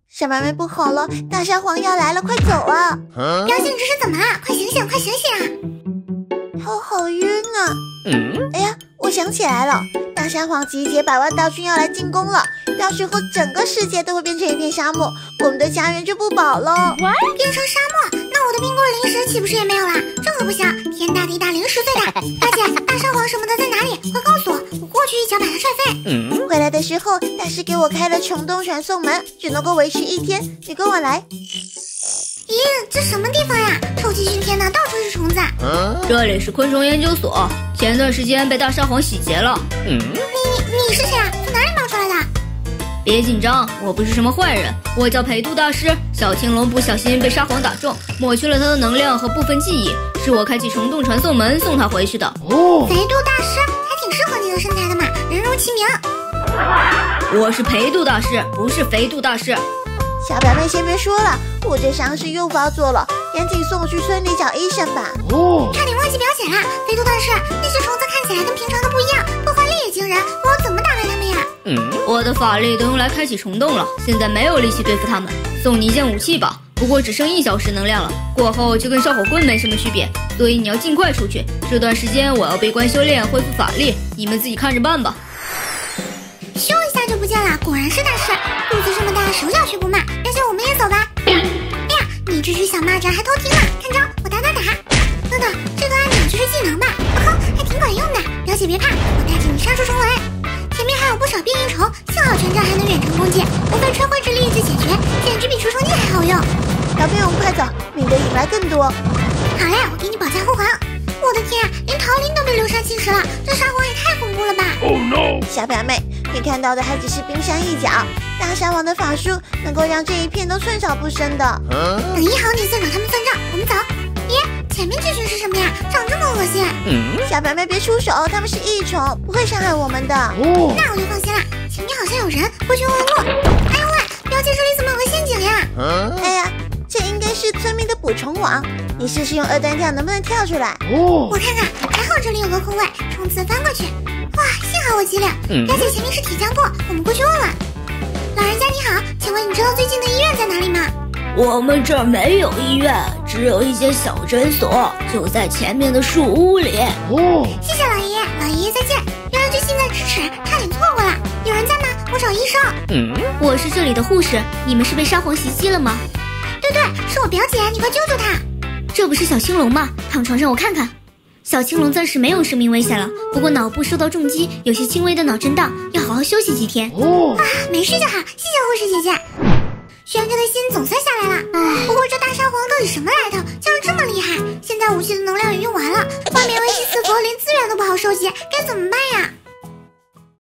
小白妹不吼了，大沙皇要来了，快走啊！ 表姐，你这是怎么了？快醒醒，快醒醒啊！ 头好晕啊！哎呀，我想起来了，大沙皇集结百万大军要来进攻了，到时候整个世界都会变成一片沙漠，我们的家园就不保了。 变成沙漠，那我的冰棍零食岂不是也没有了？这可不行，天大地大，零食最大。表姐，大沙皇什么的在哪里？快告诉我，我过去一脚把他踹飞。 回来的时候，大师给我开了虫洞传送门，只能够维持1天，你跟我来。 咦，这什么地方呀？臭气熏天的，到处是虫子。 这里是昆虫研究所，前段时间被大沙皇洗劫了。 你是谁啊？从哪里冒出来的？ 别紧张，我不是什么坏人，我叫裴度大师。小青龙不小心被沙皇打中，抹去了他的能量和部分记忆，是我开启虫洞传送门送他回去的。 裴度大师还挺适合你的身材的嘛，人如其名。 我是裴度大师，不是肥度大师。 小表妹先别说了，我这伤势又发作了，赶紧送我去村里找医生吧。 差点忘记表姐了，肥度大师，那些虫子看起来跟平常的不一样，破坏力也惊人，我要怎么打败他们呀？ 我的法力都用来开启虫洞了，现在没有力气对付他们。送你一件武器吧，不过只剩1小时能量了，过后就跟烧火棍没什么区别，所以你要尽快出去。这段时间我要闭关修炼，恢复法力，你们自己看着办吧。 咻一下就不见了，果然是大师，肚子这么大，手脚却不慢。表姐，我们也走吧。哎呀，你这只小蚂蚱还偷听了，看招，我打。等等，这个按钮就是技能吧？哦吼，还挺管用的。表姐别怕，我带着你杀出重围。前面还有不少变异虫，幸好全杖还能远程攻击，不费吹灰之力就解决，简直比除虫剂还好用。 小朋友们快走，免得引来更多。 好嘞，我给你保驾护航。我的天啊，连桃林都被流沙侵蚀了，这沙皇也太恐怖了吧！ Oh no！ 小表妹，你看到的还只是冰山一角，大沙王的法术能够让这一片都寸草不生的。 等医好你再找他们算账，我们走。咦，前面这群是什么呀？长这么恶心！ 小表妹别出手，他们是异虫，不会伤害我们的。 那我就放心了。前面好像有人，过去问路。哎呦喂，表姐这里怎么有个陷阱呀？ 哎呀，这应该是村民的捕虫网，你试试用2段跳能不能跳出来？ 我看看，还好这里有个空位，冲刺翻过去。哇，幸好我机灵。表姐前面是铁匠铺，我们过去问问。老人家你好，请问你知道最近的医院在哪里吗？ 我们这儿没有医院，只有一间小诊所，就在前面的树屋里。 谢谢老爷爷，老爷爷再见。原来最近在咫尺，差点错过了。有人在吗？我找医生。 我是这里的护士，你们是被沙皇袭击了吗？ 对，是我表姐，你快救救她。 这不是小青龙吗？躺床上我看看。小青龙暂时没有生命危险了，不过脑部受到重击，有些轻微的脑震荡，要好好休息几天。 没事就好，谢谢护士姐姐。悬着的心总算下来了。不过这大沙皇到底什么来头，竟然这么厉害？现在武器的能量也用完了，外面危机四伏，连资源都不好收集，该怎么办呀？